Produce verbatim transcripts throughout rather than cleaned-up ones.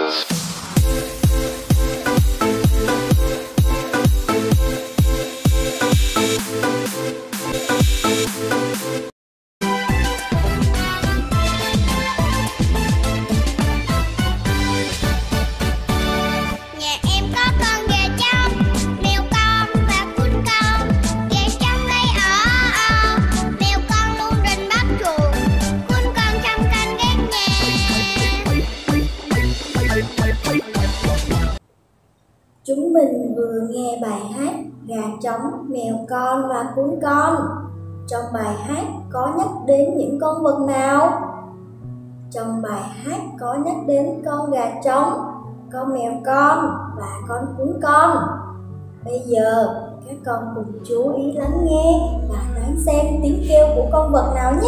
Chúng mình vừa nghe bài hát Gà trống, mèo con và cuốn con. Trong bài hát có nhắc đến những con vật nào? Trong bài hát có nhắc đến con gà trống, con mèo con và con cuốn con. Bây giờ các con cùng chú ý lắng nghe và đoán xem tiếng kêu của con vật nào nhé.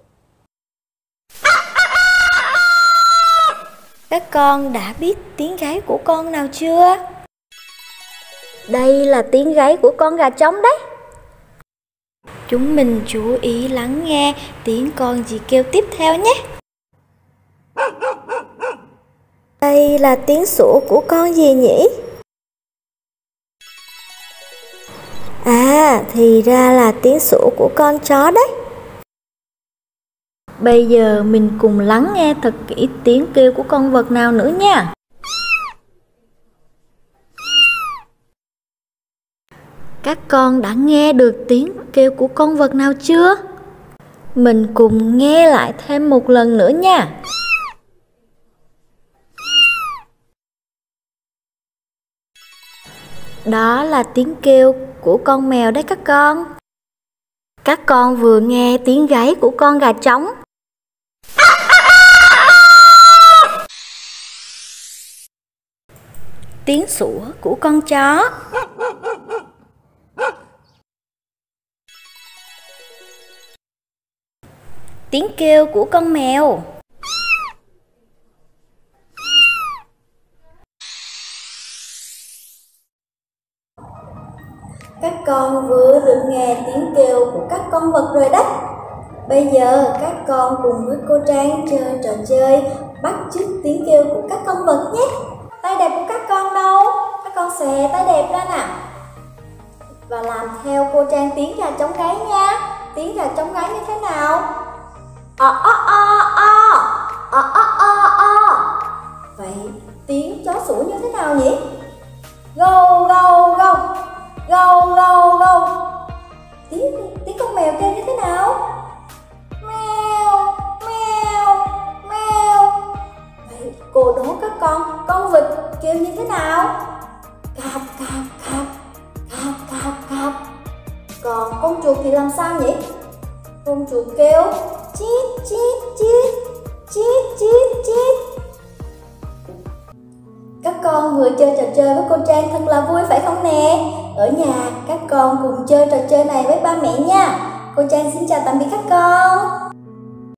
Các con đã biết tiếng gáy của con nào chưa? Đây là tiếng gáy của con gà trống đấy. Chúng mình chú ý lắng nghe tiếng con gì kêu tiếp theo nhé. Đây là tiếng sủa của con gì nhỉ? À, thì ra là tiếng sủa của con chó đấy. Bây giờ mình cùng lắng nghe thật kỹ tiếng kêu của con vật nào nữa nha. Các con đã nghe được tiếng kêu của con vật nào chưa? Mình cùng nghe lại thêm một lần nữa nha. Đó là tiếng kêu của con mèo đấy các con. Các con vừa nghe tiếng gáy của con gà trống. Tiếng sủa của con chó. Tiếng kêu của con mèo. Các con vừa được nghe tiếng kêu của các con vật rồi đấy. Bây giờ các con cùng với cô Trang chơi trò chơi bắt chước tiếng kêu của các con vật nhé. Tay đẹp của các con đâu? Các con xòe tay đẹp ra nào. Và làm theo cô Trang tiếng gà trống gáy nha. Tiếng gà trống gáy như thế nào? O o o o o o o o. Vậy tiếng chó sủa như thế nào nhỉ? Gâu gâu gâu gâu gâu gâu. Tiếng tiếng con mèo kêu như thế nào? Meo meo meo. Vậy cô đố các con, con vịt kêu như thế nào? Cạp cạp cạp cạp cạp cạp. Còn con chuột thì làm sao nhỉ? Con chuột kêu chít chít chít chít chít chít. Các con vừa chơi trò chơi với cô Trang thật là vui phải không nè? Ở nhà các con cùng chơi trò chơi này với ba mẹ nha. Cô Trang xin chào tạm biệt các con.